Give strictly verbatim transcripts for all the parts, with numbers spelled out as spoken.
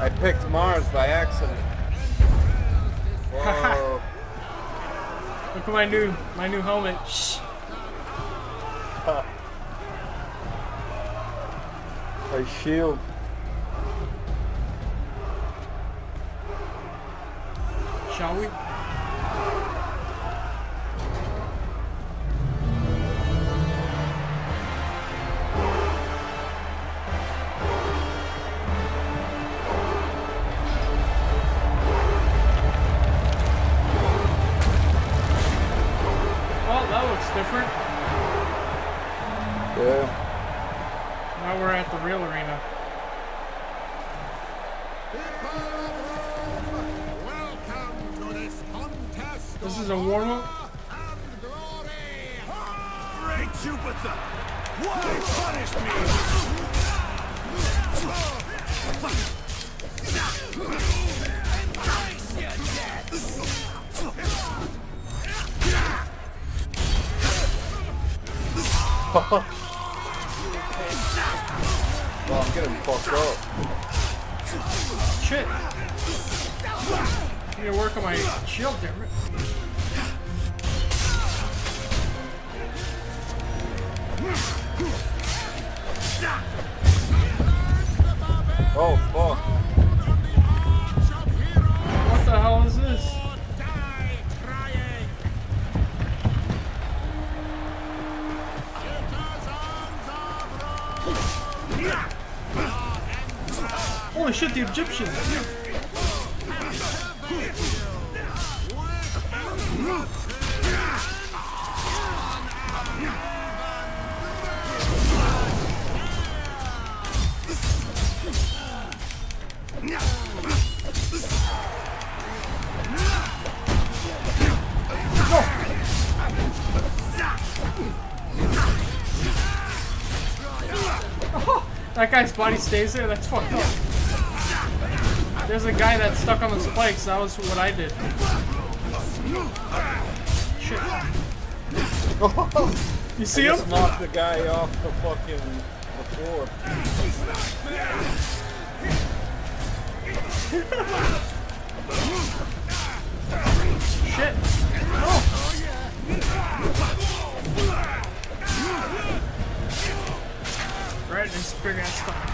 I picked Mars by accident. Whoa. Look at my new my new helmet. Shh. My shield. Shall we? Different. Yeah. Now we're at the real arena. Welcome to this contest. This is a warm-up. Great Jupiter! Why punish me? Embrace your death! Oh, I'm getting fucked up. Shit. I need to work on my shield, damn it. Oh, fuck. What the hell is this? Holy shit, the Egyptians! Oh, that guy's body stays there? That's fucked up. There's a guy that's stuck on the spikes. That was what I did. Shit. You see him? Just knocked the guy off the fucking the floor. Shit. Oh. Right in his big ass stomach.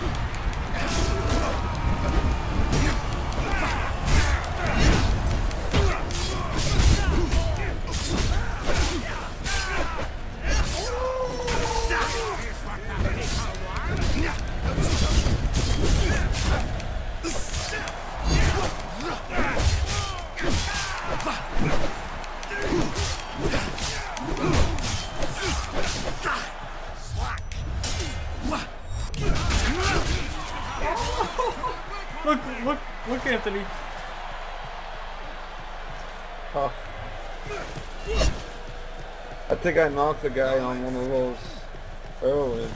Look, look, look, Anthony. Oh. I think I knocked the guy on one of those earlier.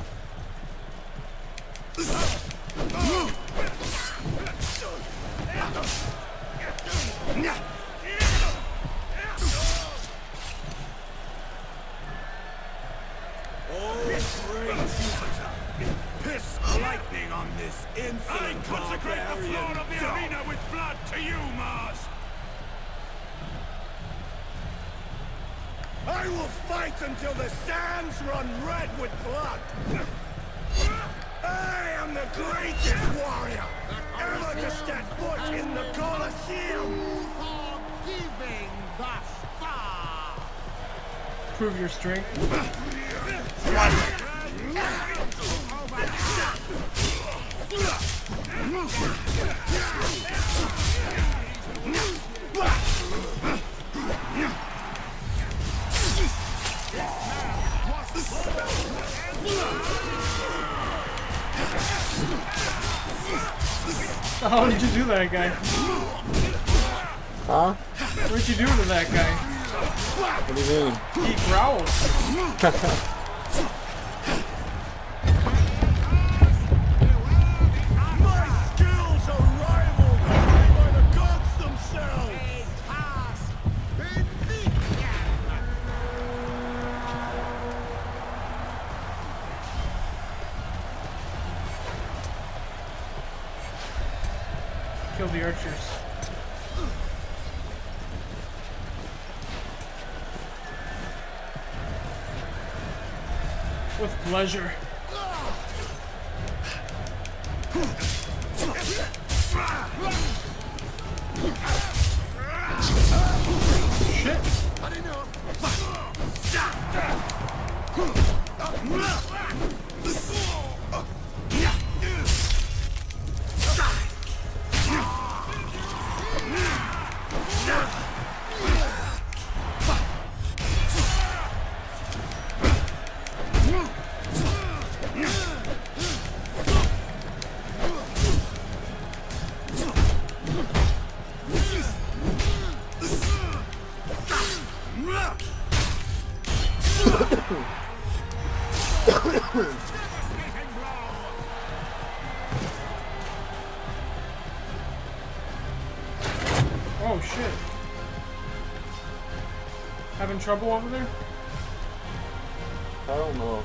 Piss lightning on this insolent I consecrate the floor of the arena with blood to you, Mars! I will fight until the sands run red with blood! I am the greatest warrior ever to step foot in the Colosseum! Forgiving thus far! Prove your strength. How did you do that guy? Huh? What did you do to that guy? What do you mean? He growled. My skills are rivaled by the gods themselves! kill the archers. With pleasure. Shit. Oh shit. Having trouble over there? I don't know.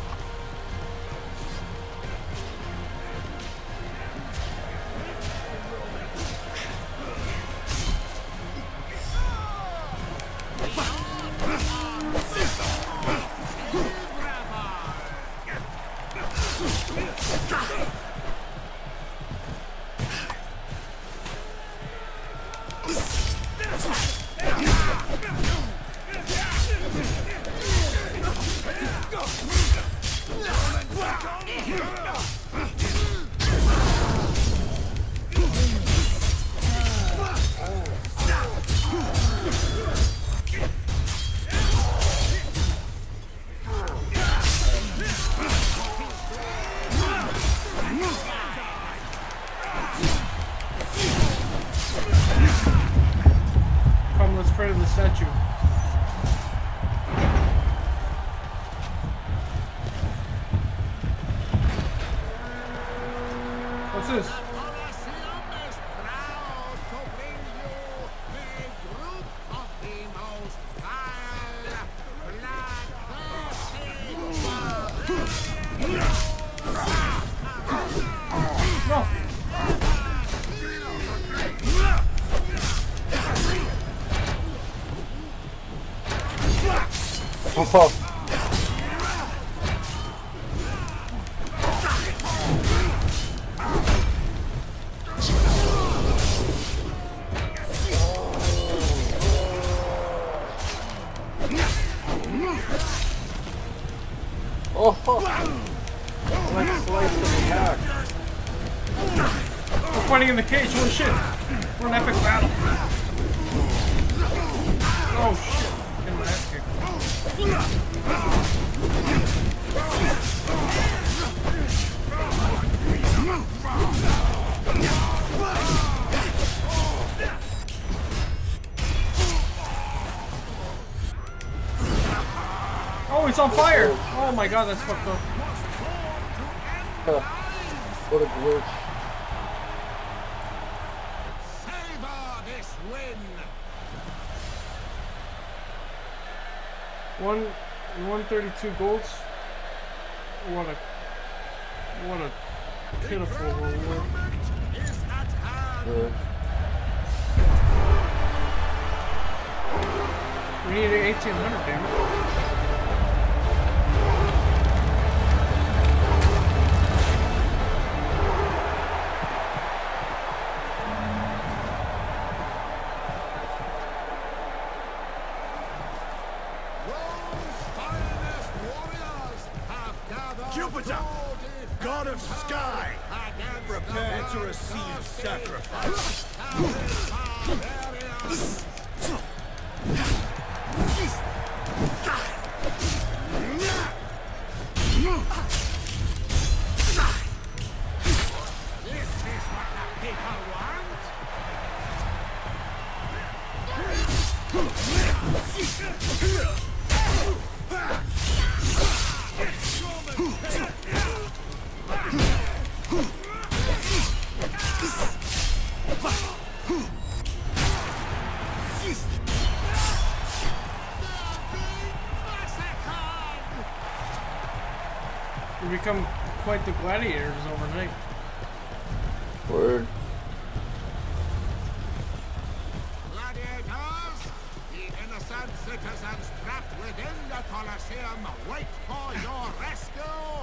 Come, let's pray to the statue. What's this? No. Oh. Oh, let's slice the attack. We're fighting in the cage. Holy shit. We're in epic battle. Oh shit. Getting my ass kicked. Oh, it's on fire! Oh my god, that's fucked up. What a glitch. Savor this win. One, one thirty-two golds. What a, what a pitiful reward. Is at hand. Yeah. We need eighteen hundred, damn it. Jupiter, god of sky, prepare to receive sacrifice. This is what the people want. We become quite the gladiators overnight. Word. and citizens trapped within the Colosseum wait for your rescue!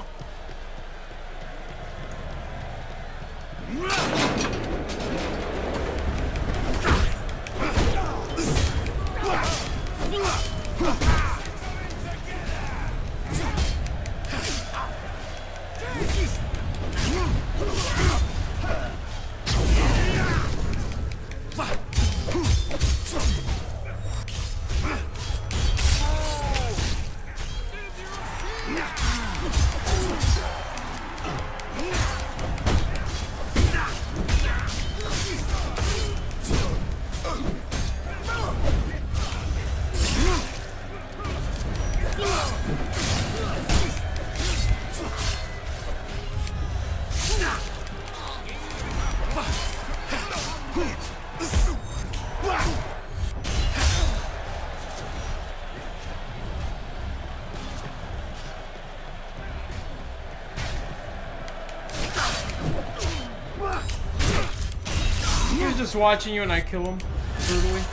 Just watching you and I kill him brutally.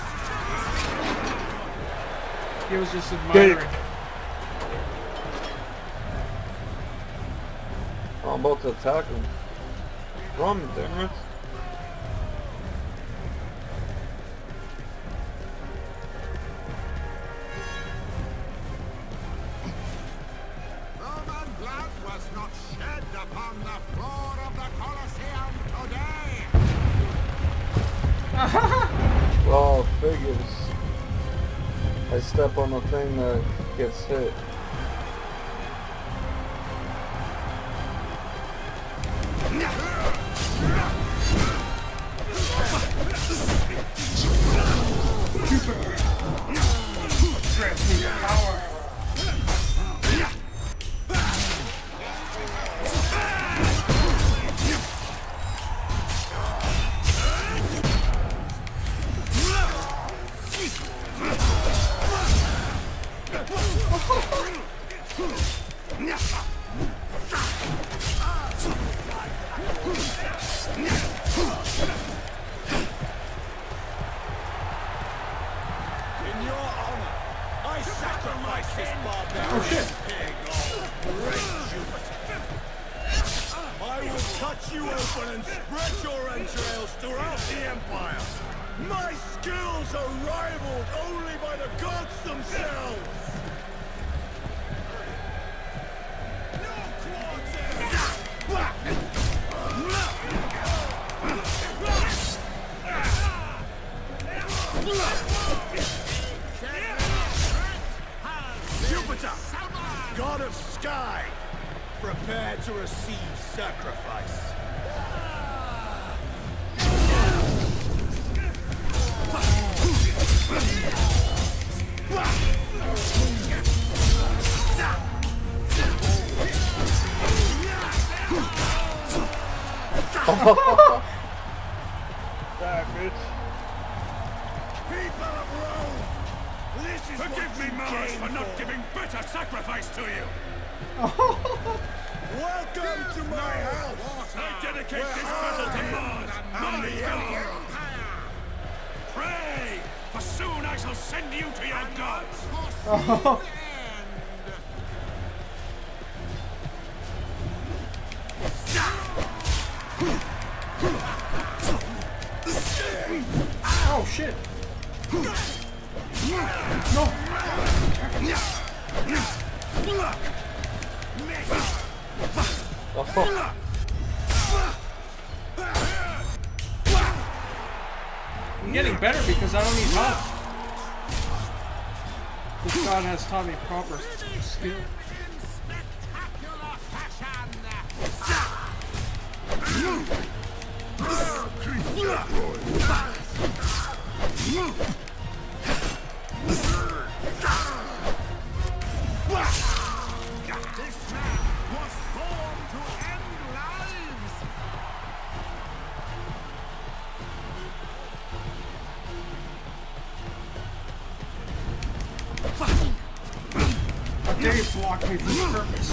He was just admiring. I'm about to attack him. Run, damn it. Roman blood was not shed upon the floor of the Colosseum today! Oh, figures. I step on the thing that gets hit. Transmute power. God of Sky, prepare to receive sacrifice. Die, bitch. People of Rome, this is Forgive me, Mars, for not giving better sacrifice to you! Welcome to my house! I dedicate this battle to Mars, my god! Pray, for soon I shall send you to your gods! Oh. Oh shit! No! Oh. I'm getting better because I don't need help. This god has taught me proper skill. This man was born to end lives! How dare you block me for this purpose?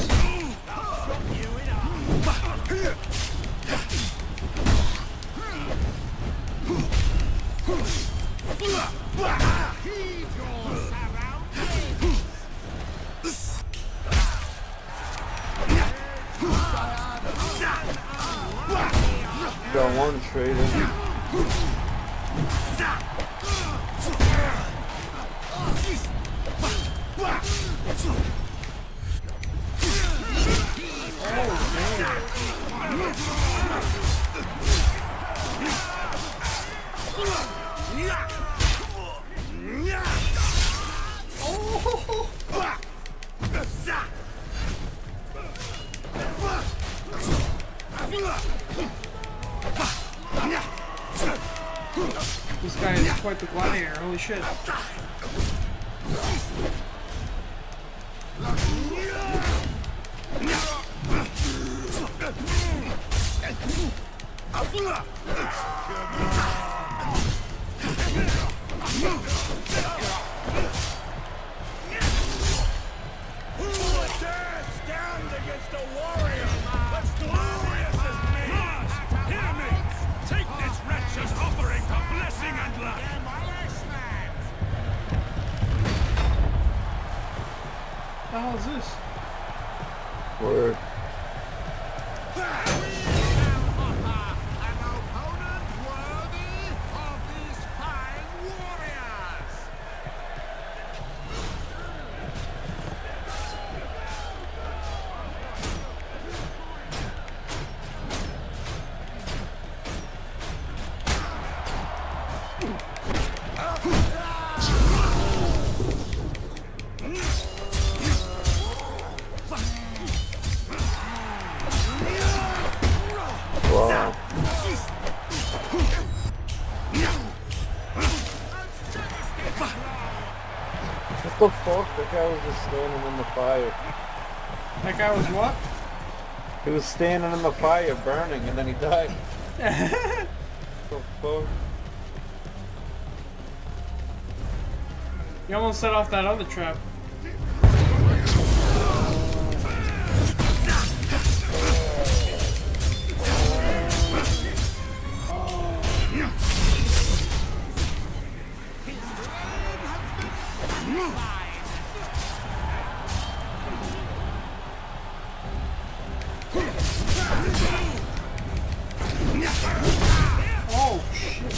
Trading. This guy is quite the gladiator, holy shit. Stand against a warrior as glorious as me! Hear me! Take this wretch's offering for blessing and luck! What the hell is this? Word. An opponent worthy of these fine warriors! Wow. What the fuck? That guy was just standing in the fire. That guy was what? He was standing in the fire burning and then he died. What the fuck? You almost set off that other trap. Oh shit.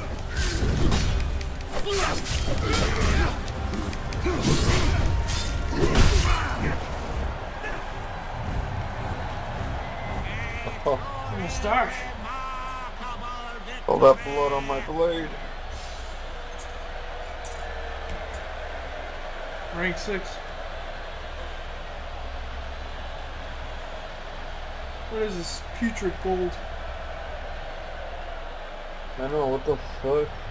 Oh, Moustache. all that blood on my blade. Rank six. What is this? Putrid gold. I know, what the fuck?